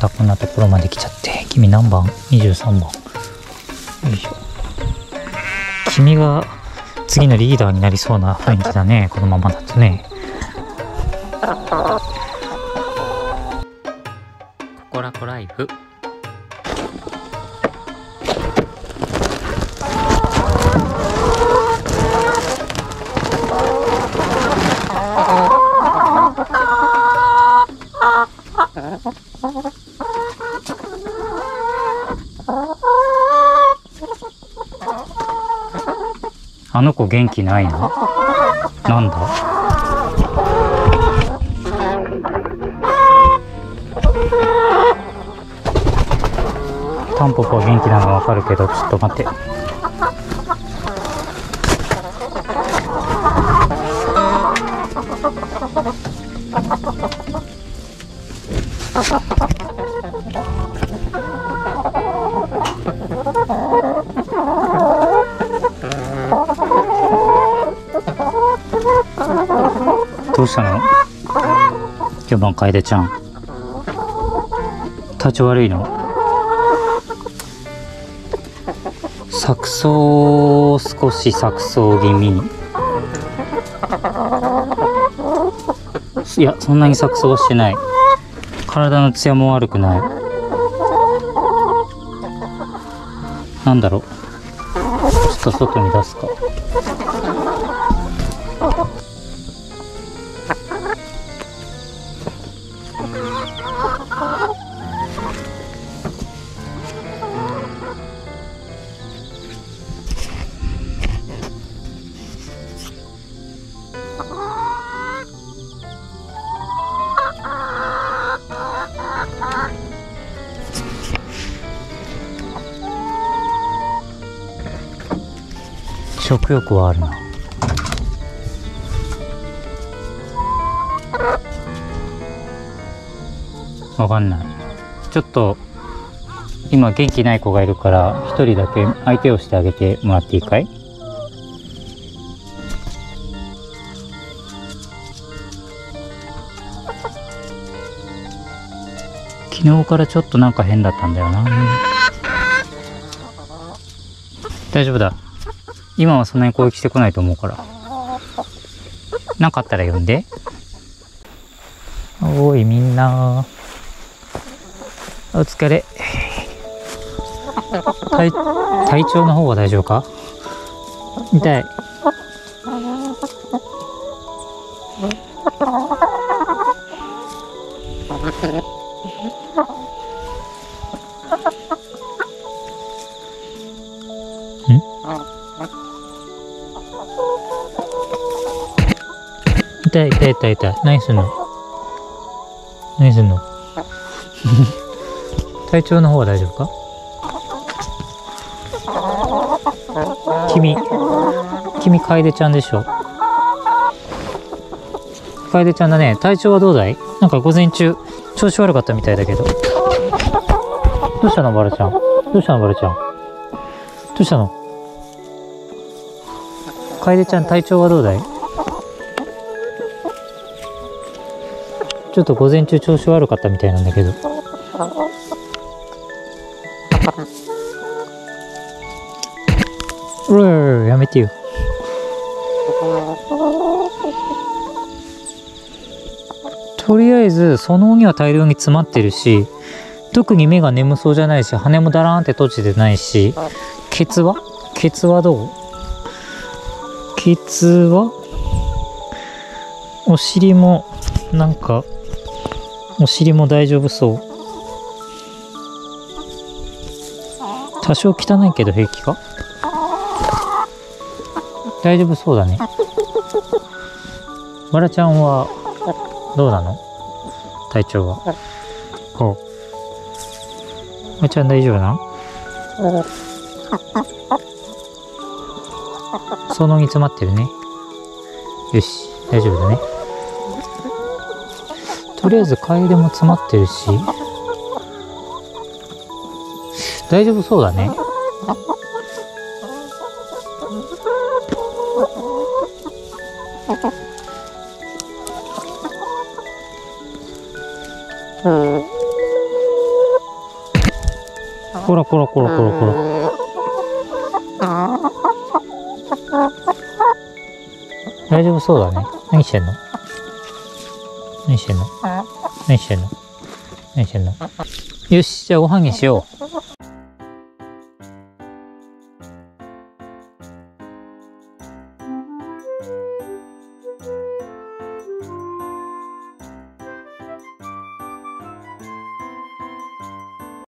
たこんなところまで来ちゃって。君何番？ 23 番。よいしょ。君が次のリーダーになりそうな雰囲気だね、このままだとね。ココラコライフ。あの子元気ないな。なんだ？タンポポは元気なのわかるけど、ちょっと待って。どうしたの？4番楓ちゃん。体調悪いの？錯綜、少し錯綜気味。いや、そんなに錯綜はしてない。体のツヤも悪くない。なんだろう。ちょっと外に出すか。食欲はあるな。わかんない。ちょっと今元気ない子がいるから一人だけ相手をしてあげてもらっていいかい？昨日からちょっとなんか変だったんだよな。大丈夫だ。今はそんなに攻撃してこないと思うから。なんかあったら呼んで。おーいみんな。お疲れ。体調の方は大丈夫か？痛い。痛い痛い痛い痛い。何すんの？何すんの？体調の方は大丈夫か？君楓ちゃんでしょ？楓ちゃんだね。体調はどうだい？なんか午前中調子悪かったみたいだけど。どうしたのバラちゃん？どうしたのバラちゃん？どうしたの？楓ちゃん体調はどうだい？ちょっと午前中調子悪かったみたいなんだけど。やめてよ。とりあえずそのには大量に詰まってるし、特に目が眠そうじゃないし、羽もだらーんって閉じてないし、ケツはどう？ケツはお尻もなんかお尻も大丈夫そう。多少汚いけど平気か？大丈夫そうだね。バラちゃんはどうなの？体調は。ほう。バラちゃん大丈夫な？そのに詰まってるね。よし、大丈夫だね。とりあえず楓も詰まってるし、大丈夫そうだね。 こらこらこらこらこら。大丈夫そうだね。何してんの？何してんの？何してんの？何してんの？よし、じゃあご飯にしよう。